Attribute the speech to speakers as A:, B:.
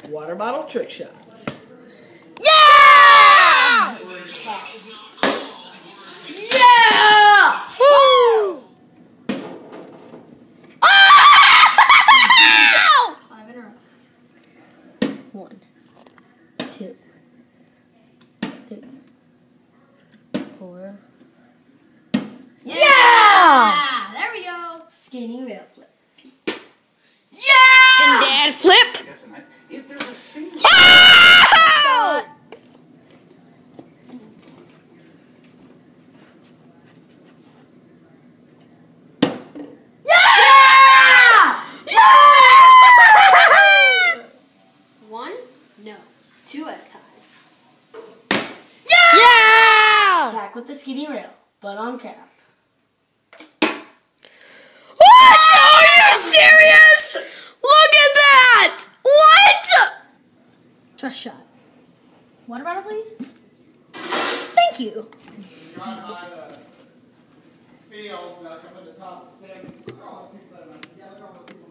A: Water bottle trick shots.
B: Yeah! Yeah! Woo! Oh!
C: 5 in a row.
B: 1, 2, 3, 4. Yeah!
C: There we go. Skating rail flip.
B: Yeah! Can Dad flip?
D: If there's a single
B: Ah!
C: One? No. 2 at a time.
B: Yeah!
C: Back with the skating rail, but on cap.
B: What? Are you serious? Look at that! What?
C: Trust shot. Water bottle, please.
B: Thank you.
E: Gone by the field, come to the top of the stands. All those people that are, yeah, look at all those people